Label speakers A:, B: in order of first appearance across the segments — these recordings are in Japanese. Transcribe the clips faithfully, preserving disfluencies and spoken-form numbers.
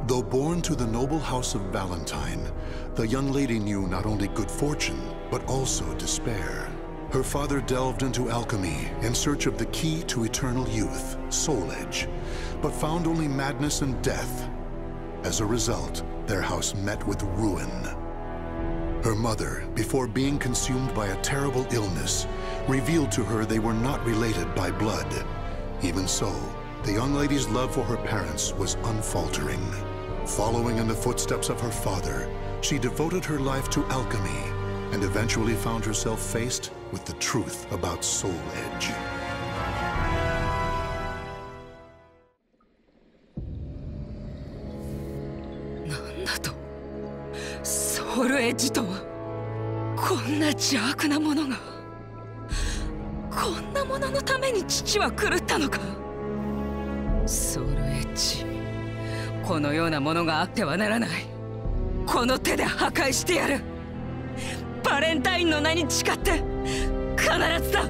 A: Though born to the noble house of Valentine, the young lady knew not only good fortune, but also despair. Her father delved into alchemy in search of the key to eternal youth, Soul Edge, but found only madness and death. As a result, their house met with ruin. Her mother, before being consumed by a terrible illness, revealed to her they were not related by blood. Even so, the young lady's love for her parents was unfaltering. Following in the footsteps of her father, she devoted her life to alchemy and eventually found herself faced with the truth about Soul Edge.
B: Nanda Soul Edgeとはこんな邪悪なものが、こんなもののために父は狂ったのか。ソウルエッジ、このようなものがあってはならない。この手で破壊してやる。バレンタインの名に誓って必ずだ。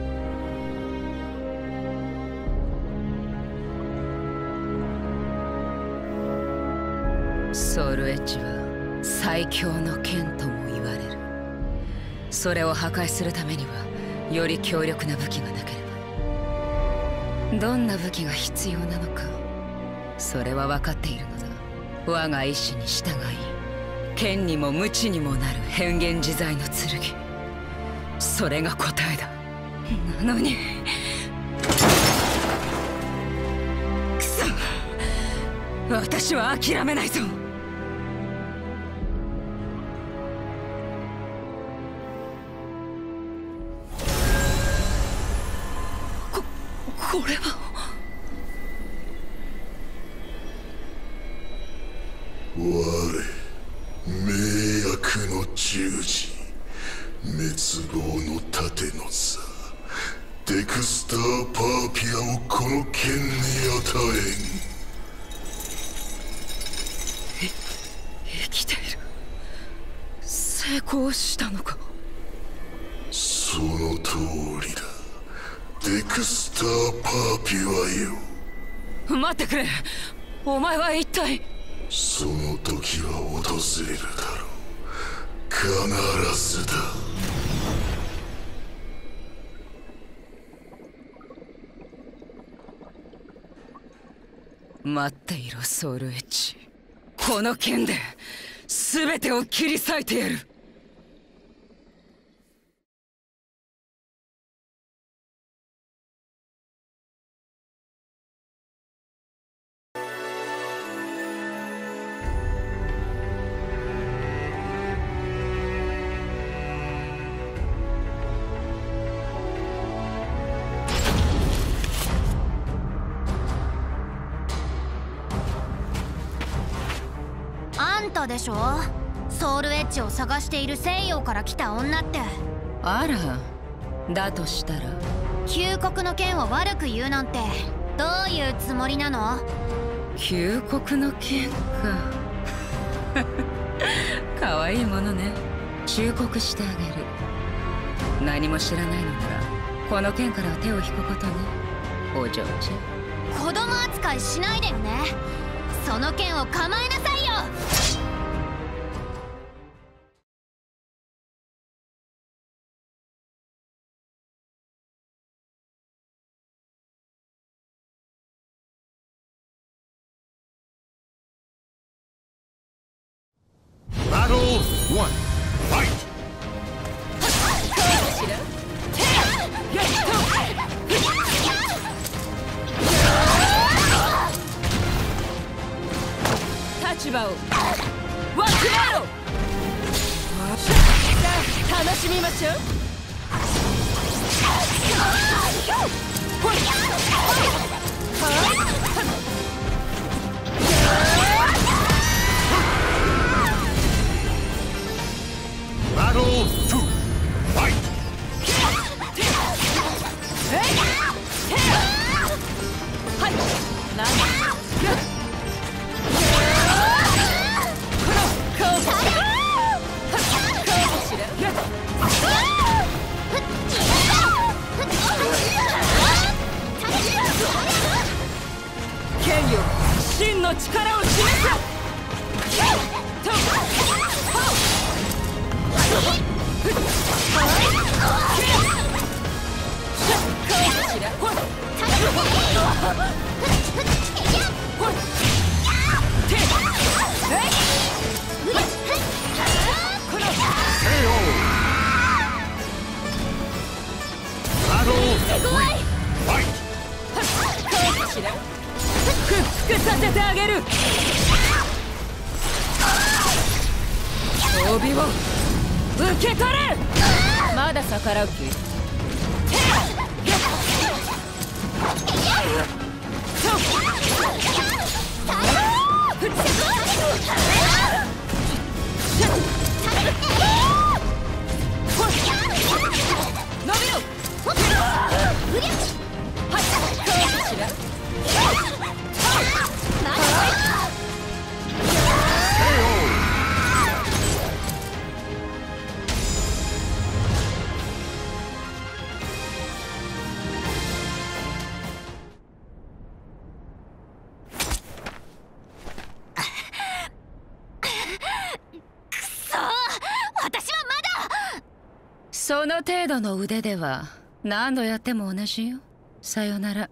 B: ソウルエッジは最強の剣とも言われる。それを破壊するためにはより強力な武器がなければ。どんな武器が必要なのか、それは分かっているのだ。我が意志に従い、剣にも無知にもなる変幻自在の剣、それが答えだ。なのにくそ、私は諦めないぞ。ここれは
C: 我名役の十字、滅亡の盾の座、デクスター・パーピアをこの剣に与えん。
B: 生きている。成功したのか。
C: その通りだ、デクスター・パーピアよ。
B: 待ってくれ。お前は一体。
C: その時は訪れるだろう。必ずだ。
B: 待っていろ、ソウルエッジ。この剣で全てを切り裂いてやる。
D: でしょ、ソウルエッジを探している西洋から来た女って。
B: あら、だとしたら
D: 旧国の剣を悪く言うなんてどういうつもりなの。
B: 旧国の剣か可愛いものね。忠告してあげる。何も知らないのならこの剣から手を引くことね、お嬢ちゃん。
D: 子供扱いしないでよね。その剣を構えなさいよ。
A: Battle one. Fight!
B: 立場をわきまろ。さあ楽しみましょう。
A: Battle two. Fight!
B: はい、なんだ。剣よ、真の力を示せ。 屈服させてあげる。帯を受け取れ。まだ逆らう気？伸びろ。その程度の腕では何度やっても同じよ。さよなら。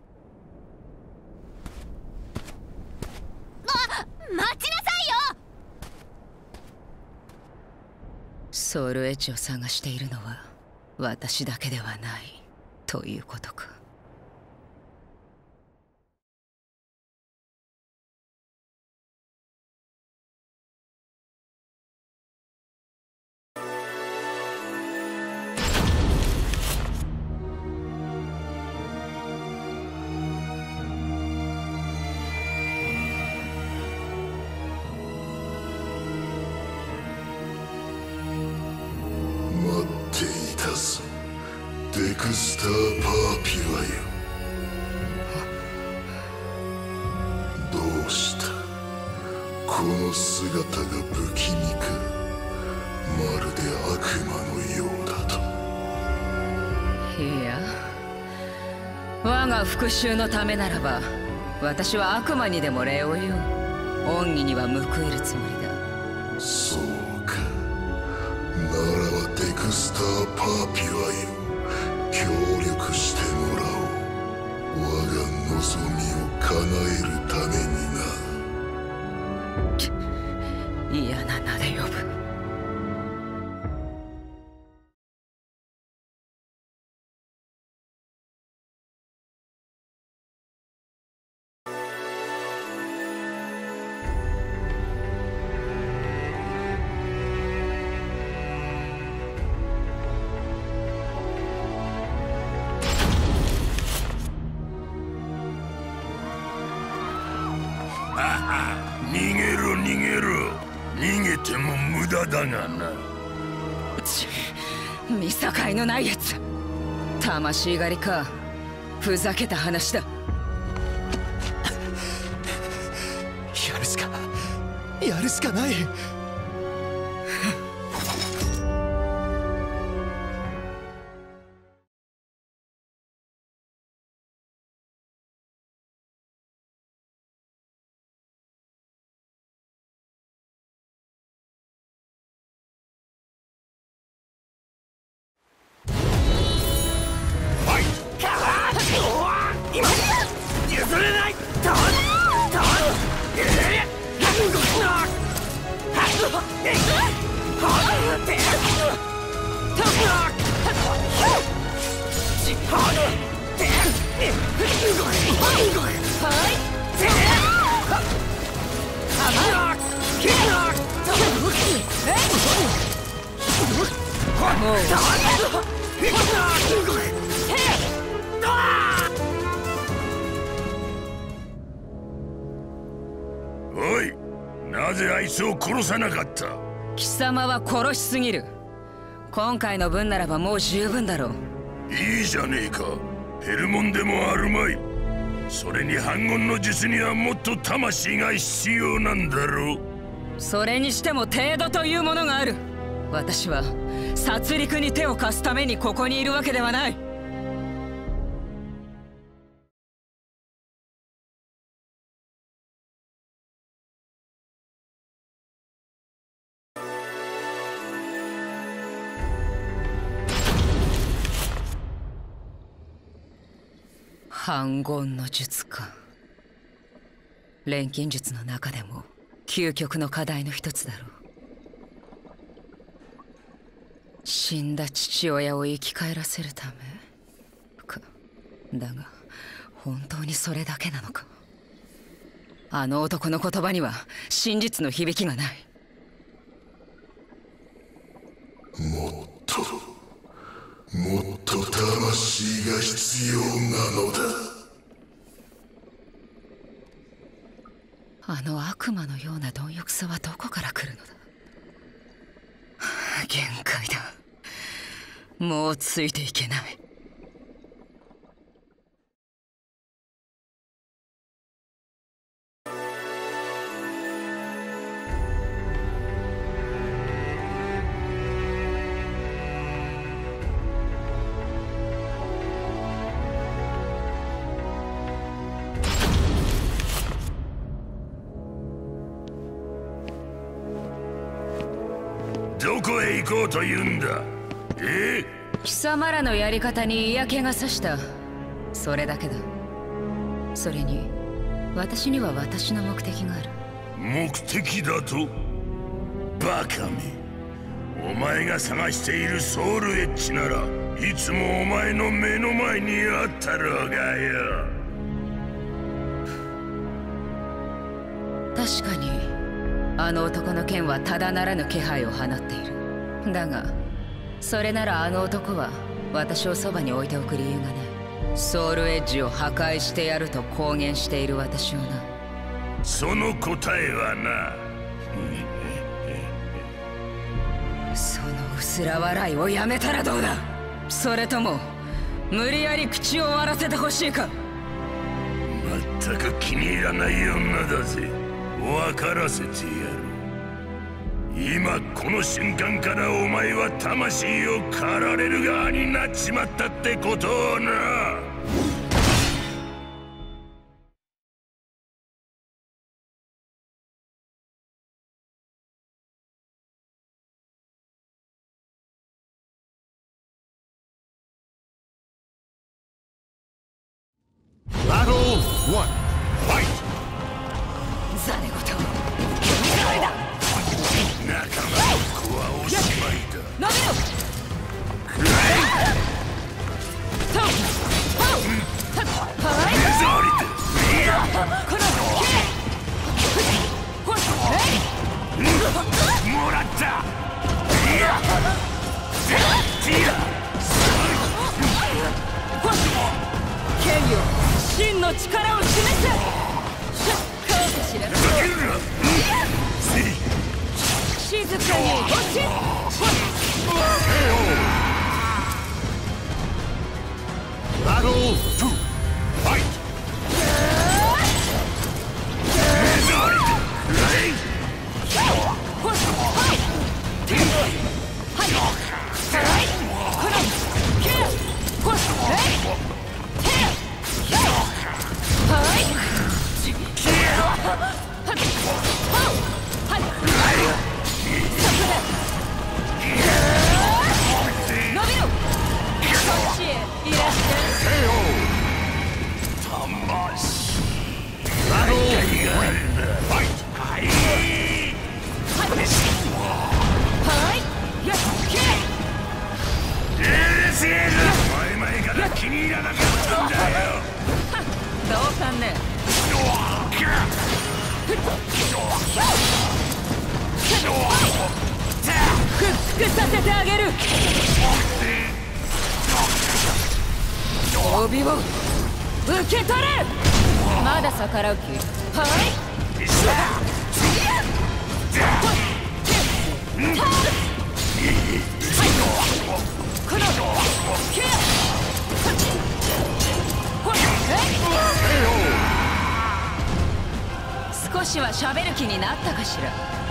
D: あ、待ちなさいよ。
B: ソウルエッジを探しているのは私だけではないということか。
C: デクスター・パーピュアよ。どうした？この姿が不気味か？まるで悪魔のようだと。
B: いや、我が復讐のためならば私は悪魔にでも礼を言おう。恩義には報いるつもりだ。
C: そうか。ならばデクスター・パーピュアよ、協力してもらおう。我が望みを叶えるため
B: にな。嫌な名で呼ぶ。
C: 逃げろ逃げろ。逃げても無駄だがな。
B: ち見境のないやつ。魂狩りか。ふざけた話だ。
E: やるしかやるしかない。
C: おい、なぜあいつを殺さなかった？
B: 貴様は殺しすぎる。今回の分ならばもう十分だろう。
C: いいじゃねえか。減るもんでもあるまい。それに反言の術にはもっと魂が必要なんだろう。
B: それにしても程度というものがある。私は殺戮に手を貸すためにここにいるわけではない。 反言の術か。錬金術の中でも究極の課題の一つだろう。死んだ父親を生き返らせるためか。だが本当にそれだけなのか。あの男の言葉には真実の響きがない。
C: もっともっと魂が必要なのだ。
B: あの悪魔のような貪欲さはどこから来るのだ。限界だ。もうついていけない。
F: どこへ行こうというんだ。え
B: ー、貴様らのやり方に嫌気がさした。それだけだ。それに私には私の目的がある。
F: 目的だと？バカめ。お前が探しているソウルエッジならいつもお前の目の前にあったろうがよ。
B: 確かにあの男の剣はただならぬ気配を放っている。だがそれならあの男は私をそばに置いておく理由がない。ソウルエッジを破壊してやると公言している私をな。
F: その答えはな
B: その薄ら笑いをやめたらどうだ。それとも無理やり口を割らせてほしいか。
F: まったく気に入らない女だぜ。分からせてやる。今この瞬間からお前は魂を狩られる側になっちまったってことをな。
A: Battle one. Fight!
B: ザネゴト
F: 仲間の子はおしまいだ。
B: 伸びろ。
F: くらえ。
B: トンポンはい
F: 目障りだ。いや
B: このほ
F: っもらった。いやティラ
B: 剣よ、真の力を示せ。カートしら静かに落ち。
A: Battle two. Fight!
F: 気に入らなかったんだよ。
B: どうかね。くっつくさせてあげる。帯を受け取れ。まだ逆らう気。はいこのケア少しは喋る気になったかしら。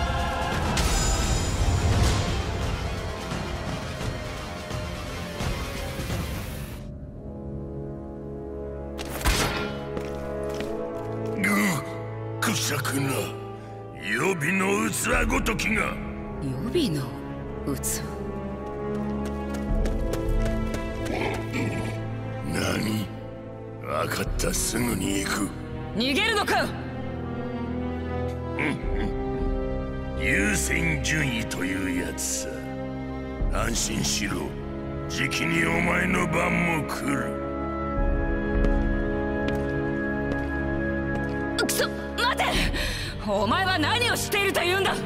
F: ぐくしゃくな予備の器ごときが。
B: 予備の器？
F: 何？ 分かった、すぐに行く。
B: 逃げるのか。
F: 優先順位というやつさ。安心しろ、じきにお前の番も来る。
B: くそ、待て。お前は何をしているというんだ。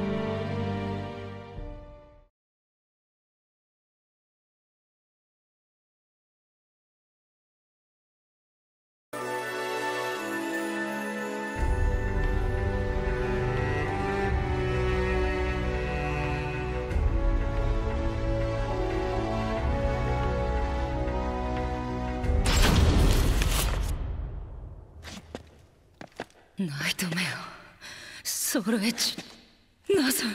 B: ナイトメア、ソウルエッジ、ナズ。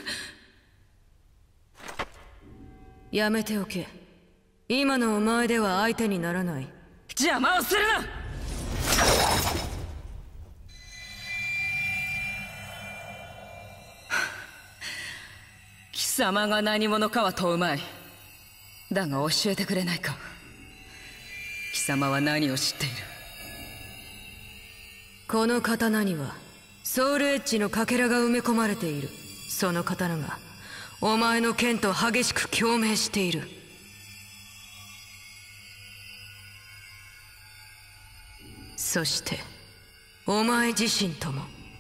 G: やめておけ。今のお前では相手にならない。
B: 邪魔をするな。貴様が何者かは問うまい。だが教えてくれないか。貴様は何を知っている。
G: この刀にはソウルエッジのかけらが埋め込まれている。その刀がお前の剣と激しく共鳴している。そしてお前自身とも。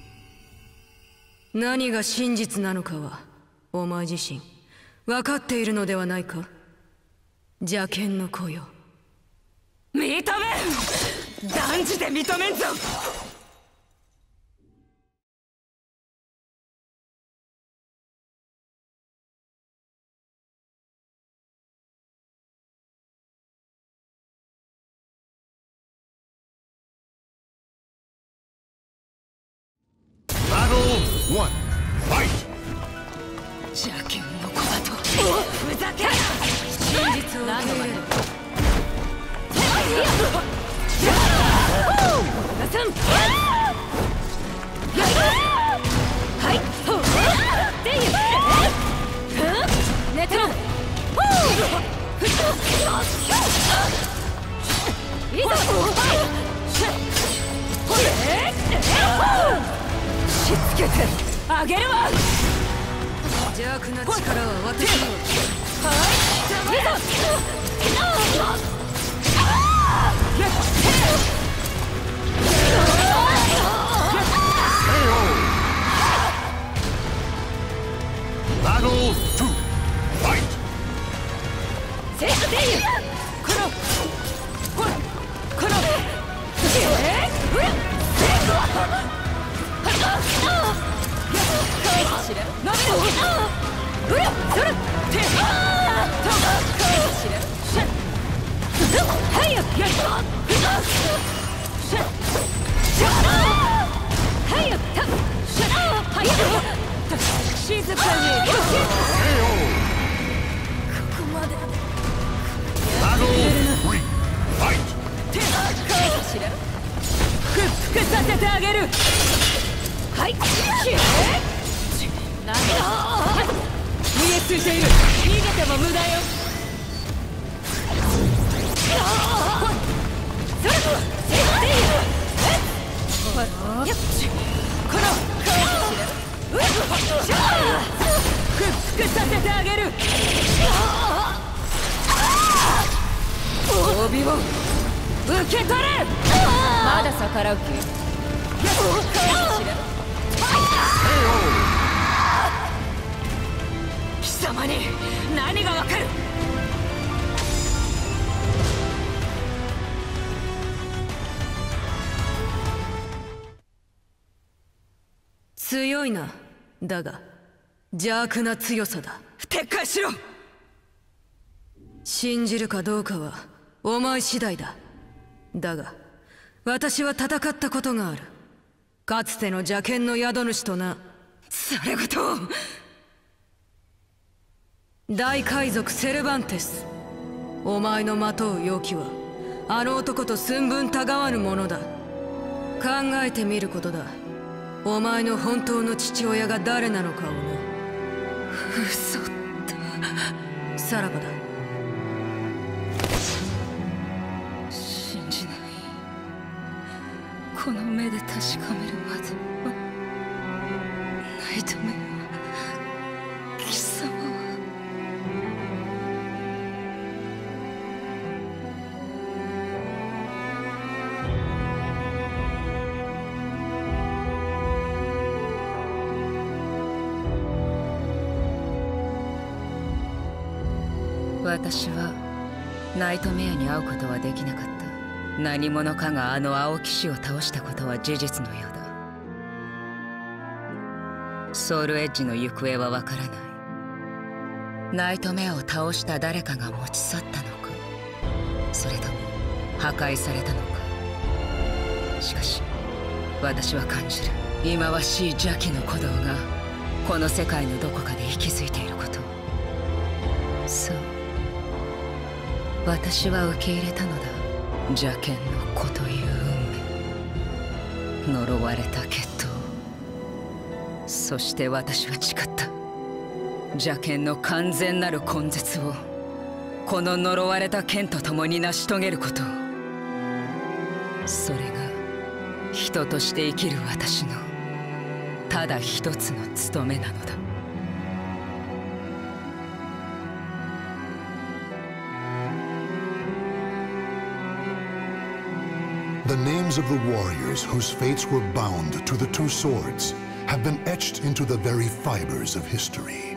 G: 何が真実なのかはお前自身分かっているのではないか。邪剣の子よ。
B: 認めん。断じて認めんぞ。
A: One, fight!
B: 邪剣の子だとふざけるな。
G: 真実を受け入れる。寝てろ。いいぞ。
B: しつけてあげるわ。
G: 邪悪な力は私の。
A: Battle two, fight!
B: セーフデイユ。このほらこのえーうらセーフ。静かに。ここまで。
A: Battle three, fight!
B: 屈服させてあげる。はい。何だ。逃げついている。逃げても無駄よ。それ。この屈服させてあげる。帯を受け取れ。まだ逆らう気。貴様に何がわかる。
G: 強いな。だが邪悪な強さだ。
B: 撤回しろ。
G: 信じるかどうかはお前次第だ。だが私は戦ったことがある。かつての邪剣の宿主とな。
B: それごと
G: 大海賊セルバンテス。お前のまとう陽気はあの男と寸分たがわぬものだ。考えてみることだ。お前の本当の父親が誰なのかをな。
B: 嘘だ。
G: さらばだ。
B: 信じない。 この目で確かめるまではナイトメア、貴様は。私はナイトメアに会うことはできなかった。何者かがあの青騎士を倒したことは事実のようだ。ソウルエッジの行方はわからない。ナイトメアを倒した誰かが持ち去ったのか、それとも破壊されたのか。しかし私は感じる忌まわしい邪気の鼓動がこの世界のどこかで息づいていること。そう、私は受け入れたのだ。邪剣の子という運命、呪われた血統。そして私は誓った。邪剣の完全なる根絶をこの呪われた剣と共に成し遂げることを。それが人として生きる私のただ一つの務めなのだ。
A: The names of the warriors whose fates were bound to the two swords have been etched into the very fibers of history.